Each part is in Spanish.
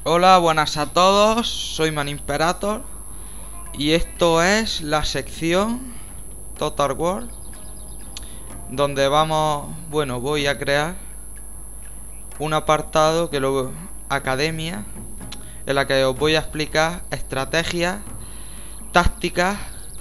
Hola, buenas a todos, soy Manimperator y esto es la sección Total War, donde voy a crear un apartado academia, en la que os voy a explicar estrategias, tácticas,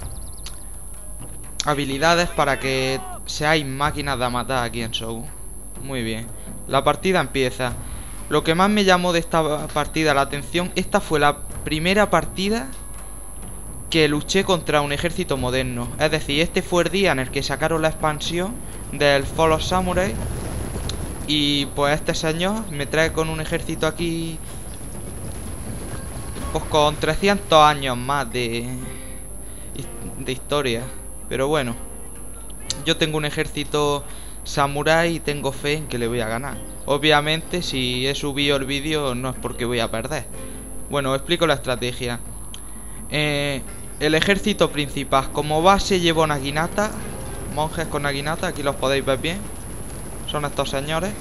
habilidades para que seáis máquinas de matar aquí en Show. Muy bien, la partida empieza. Lo que más me llamó de esta partida la atención, esta fue la primera partida que luché contra un ejército moderno. Es decir, este fue el día en el que sacaron la expansión del Fall of Samurai. Y pues este señor me trae con un ejército aquí, pues con 300 años más de historia. Pero bueno, yo tengo un ejército samurai y tengo fe en que le voy a ganar. Obviamente, si he subido el vídeo no es porque voy a perder. Bueno, os explico la estrategia. El ejército principal, como base llevo naginata, monjes con naginata, aquí los podéis ver bien. Son estos señores.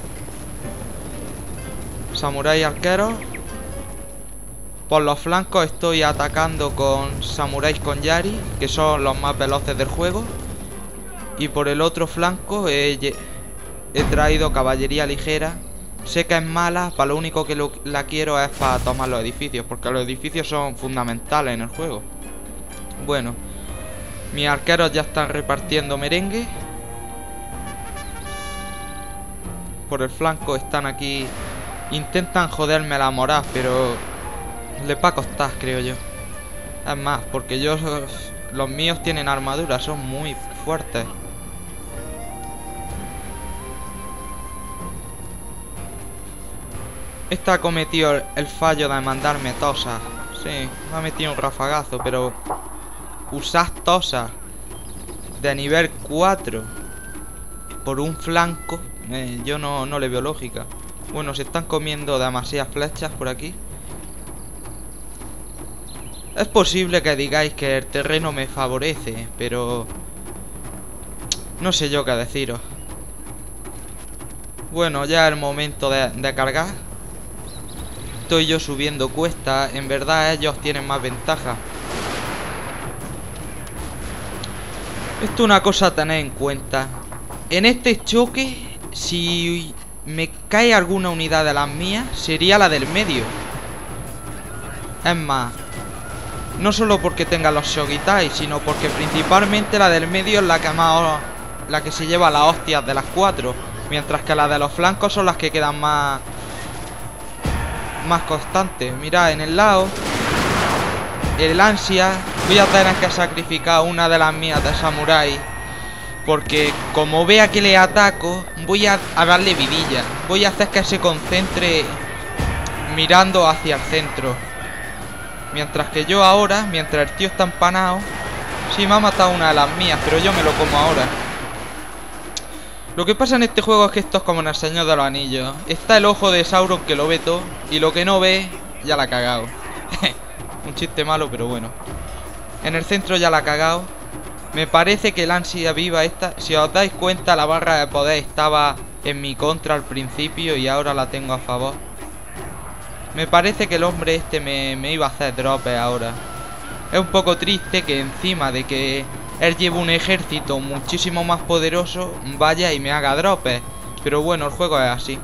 Samurai arqueros. Por los flancos estoy atacando con samuráis con yari, que son los más veloces del juego. Y por el otro flanco he traído caballería ligera. Sé que es mala, para lo único que la quiero es para tomar los edificios, porque los edificios son fundamentales en el juego. Bueno, mis arqueros ya están repartiendo merengue. Por el flanco están aquí. Intentan joderme la moral, pero les va a costar, creo yo. Es más, porque los míos tienen armadura, son muy fuertes. Esta ha cometido el fallo de mandarme tosas. Sí, me ha metido un rafagazo, pero usad tosas de nivel 4 por un flanco, yo no le veo lógica. Bueno, se están comiendo demasiadas flechas por aquí. Es posible que digáis que el terreno me favorece, pero no sé yo qué deciros. Bueno, ya es el momento de cargar. Estoy yo subiendo cuesta. En verdad ellos tienen más ventaja. Esto es una cosa a tener en cuenta. En este choque, si me cae alguna unidad de las mías, sería la del medio. Es más, no solo porque tenga los Shogitai, sino porque principalmente la del medio es la que se lleva las hostias de las 4. Mientras que las de los flancos son las que quedan más constantes. Mirad, en el lado, el ansia, voy a tener que sacrificar una de las mías de samurai, porque como vea que le ataco, voy a darle vidilla. Voy a hacer que se concentre mirando hacia el centro. Mientras que yo ahora, mientras el tío está empanado, sí me ha matado una de las mías, pero yo me lo como ahora. Lo que pasa en este juego es que esto es como en el Señor de los Anillos. Está el ojo de Sauron que lo ve todo, y lo que no ve, ya la ha cagado. Un chiste malo, pero bueno. En el centro ya la ha cagado. Me parece que el ansia viva esta, si os dais cuenta, la barra de poder estaba en mi contra al principio y ahora la tengo a favor. Me parece que el hombre este me iba a hacer dropes ahora. Es un poco triste que encima de que él lleva un ejército muchísimo más poderoso, vaya y me haga dropes. Pero bueno, el juego es así.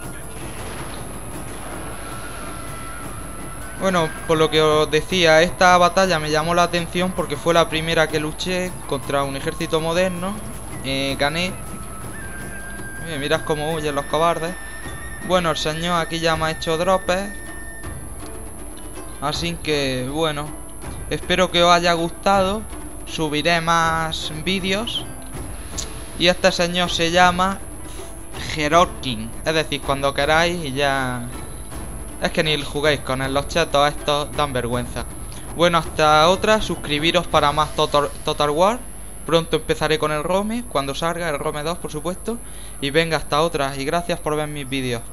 Bueno, por lo que os decía, esta batalla me llamó la atención porque fue la primera que luché contra un ejército moderno. Gané. Mirad cómo huyen los cobardes. Bueno, el señor aquí ya me ha hecho dropes. Así que, bueno, espero que os haya gustado. Subiré más vídeos. Y este señor se llama Herorkin. Es decir, cuando queráis y ya... Es que ni juguéis con él, los chetos estos dan vergüenza. Bueno, hasta otra, suscribiros para más Total War. Pronto empezaré con el ROME, cuando salga el ROME 2, por supuesto. Y venga, hasta otra, y gracias por ver mis vídeos.